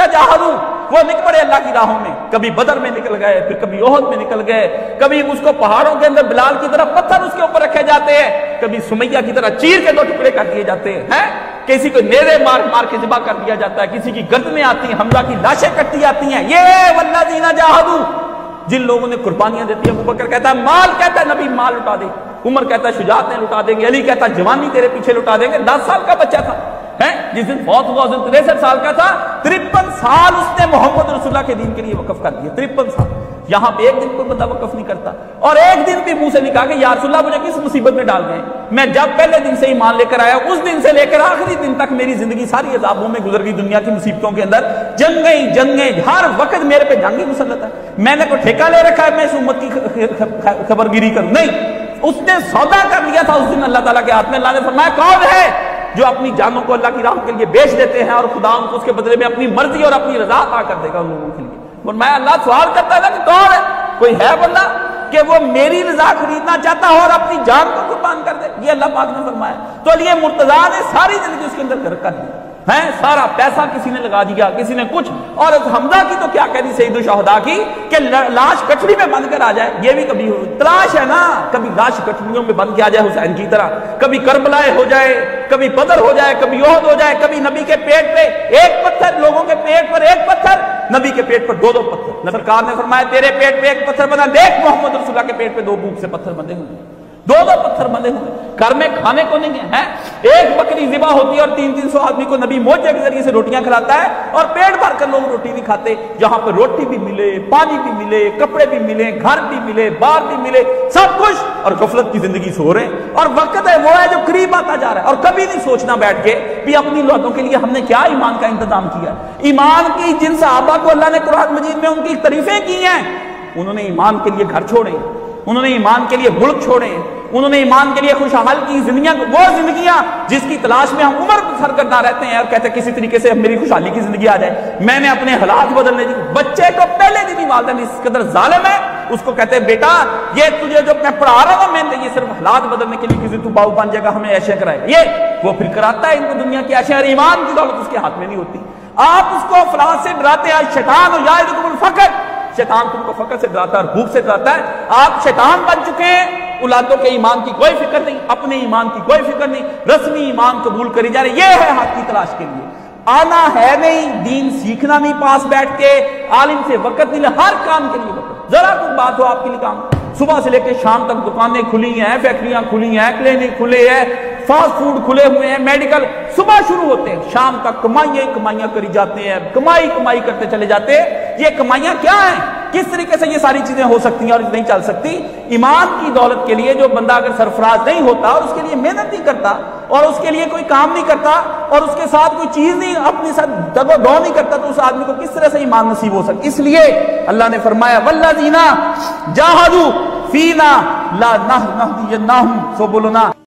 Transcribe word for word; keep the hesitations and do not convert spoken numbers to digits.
جاہدوا، وہ نکل پڑے اللہ کی راہوں میں، کبھی بدر میں نکل گئے، پھر کبھی احد میں نکل گئے، کبھی اس کو پہاڑوں کے اندر بلال کی طرح پتھر اس کے اوپر رکھے جاتے ہیں، کبھی سمیہ کی طرح چیر کے دو ٹکڑے کر دیے جاتے ہیں، کسی کو نیزے مار مار کے ذبح کر دیا جاتا ہے، کسی کی گردنیں آتی ہیں، حمزہ کی لاشیں کٹی جاتی ہیں۔ یہ والذین جاہدوا، جن لوگوں نے قربانیاں دیتی ہیں۔ ابوبکر کہتا ہے مال، کہتا ہے نبی مال لٹا دے، عمر کہتا ہے شجاعتیں لٹا دیں گے، علی کہتا ہے جوانی تیرے پیچھے لٹا دیں گے۔ دس سال کا بچہ تھا جس دن فوت ہوا، اس دن تریسٹھ سال کا تھا، ترپن سال اس نے محمد رسول اللہ کے دین کے لیے وقف کر دیا، ترپن سال۔ یہاں پہ ایک دن کوئی بندہ وقف نہیں کرتا، اور ایک دن بھی منہ سے نکال کے یا رسول اللہ مجھے کس مصیبت میں ڈال گئے، میں جب پہلے دن سے ایمان لے کر آیا اس دن سے لے کر آخری دن تک میری زندگی ساری عذابوں میں گزر گئی، دنیا کی مصیبتوں کے اندر جنگیں جنگیں، ہر وقت میرے پہ جنگی مسلط ہے، میں نے کوئی ٹھیکہ لے رکھا ہے میں اس امت کی خبر گیری کروں؟ نہیں، اس نے سودا کر لیا تھا اس دن اللہ تعالیٰ کے ہاتھ میں۔ اللہ نے فرمایا کون ہے جو اپنی جانوں کو اللہ کی راہ کے لیے بیچ دیتے ہیں اور خدا ان کو اس کے بدلے میں اپنی مرضی اور اپنی رضا عطا کر دے گا ان لوگوں کے لیے۔ میں اللہ سوال کرتا تھا کہ کون ہے، کوئی ہے بندہ کہ وہ میری رضا خریدنا چاہتا ہو اور اپنی جان کو قربان کر دے؟ یہ اللہ پاک نے فرمایا۔ تو یہ مرتضیٰ نے ساری زندگی اس کے اندر کر دی ہے، سارا پیسہ کسی نے لگا دیا، کسی نے کچھ، اور حمزہ کی تو کیا کہہ دی سید الشہداء کی کہ لاش کٹڑی میں بند کر آ جائے، یہ بھی کبھی تلاش ہے نا، کبھی لاش کٹڑیوں میں بند کیا جائے حسین کی طرح، کبھی کربلا ہو جائے، کبھی بدر ہو جائے، کبھی احد ہو جائے، کبھی نبی کے پیٹ پہ ایک پتھر، لوگوں کے پیٹ پر ایک پتھر، نبی کے پیٹ پر دو دو پتھر۔ سرکار نے فرمایا تیرے پیٹ پہ ایک پتھر بنا، دیکھ محمد رسول اللہ کے پیٹ پہ دو بوک سے پتھر بندے ہوئے، دو دو پتھر بندے ہوئے، گھر میں کھانے کو نہیں ہے، ایک بکری ذبح ہوتی ہے اور تین تین سو آدمی کو نبی موجے کے ذریعے سے روٹیاں کھلاتا ہے، اور پیٹ بھر کر لوگ روٹی نہیں کھاتے، جہاں پر روٹی بھی ملے، پانی بھی ملے، کپڑے بھی ملے، گھر بھی ملے، بار بھی ملے، سب کچھ، اور غفلت کی زندگی سو رہے ہیں، اور وقت ہے وہ ہے جو قریب آتا جا رہا ہے، اور کبھی نہیں سوچنا بیٹھ کے بھی اپنی لوگوں کے لیے ہم نے کیا ایمان کا انتظام کیا ہے۔ ایمان کی جن صحابہ کو اللہ نے قرآن مجید میں ان کی تعریفیں کی ہیں، انہوں نے ایمان کے لیے گھر چھوڑے، انہوں نے ایمان کے لیے ملک چھوڑے، انہوں نے ایمان کے لیے خوشحال کی زندگیاں، وہ زندگیاں جس کی تلاش میں ہم عمر سر کرنا رہتے ہیں اور کہتے ہیں کسی طریقے سے میری خوشحالی کی زندگی آ جائے، میں نے اپنے حالات بدلنے دی۔ بچے کو پہلے دن ہی والدین اس قدر ظالم ہے، اس کو کہتے ہیں بیٹا یہ تجھے جو میں پڑھا رہا ہوں میں نے یہ صرف حالات بدلنے کے لیے کسی تو باؤ بن جائے گا، ہمیں ایشے کرائے گا، یہ وہ پھر کراتا ہے ان کو دنیا کی ایشے، اور ایمان کی دولت اس کے ہاتھ میں نہیں ہوتی۔ آپ اس کو افلاس سے ڈراتے ہیں، شیطان اور یعدکم الفقر، شیطان تم کو فقر سے ڈراتا ہے اور بھوک سے ڈراتا ہے، آپ شیطان بن چکے ہیں، اولادوں کے ایمان کی کوئی فکر نہیں، اپنے ایمان کی کوئی فکر نہیں، رسمی ایمان قبول کری جا رہی، یہ ہے حق کی تلاش کے لیے آنا ہے نہیں، دین سیکھنا نہیں، پاس بیٹھ کے عالم سے وقت نہیں، ہر کام کے لیے وقت، ذرا کوئی بات ہو آپ کے لیے کام، صبح سے لے کے شام تک دکانیں کھلی ہیں، فیکٹریاں کھلی ہیں، کلینک کھلے ہیں، فاسٹ فوڈ کھلے ہوئے ہیں، میڈیکل، صبح شروع ہوتے ہیں شام تک کمائیاں کمائیاں کری جاتے ہیں، کمائی کمائی کرتے چلے جاتے ہیں۔ یہ کمائیاں کیا ہیں؟ کس طریقے سے یہ ساری چیزیں ہو سکتی ہیں اور نہیں چل سکتی؟ ایمان کی دولت کے لیے جو بندہ اگر سرفراز نہیں ہوتا اور اس کے لیے محنت نہیں کرتا اور اس کے لیے کوئی کام نہیں کرتا اور اس کے ساتھ کوئی چیز نہیں اپنے ساتھ دگ و دو نہیں کرتا، تو اس آدمی کو کس طرح سے ایمان نصیب ہو سکتا؟ اس لیے اللہ نے فرمایا والذین جاہدوا فینا لنہدینہم سبلنا،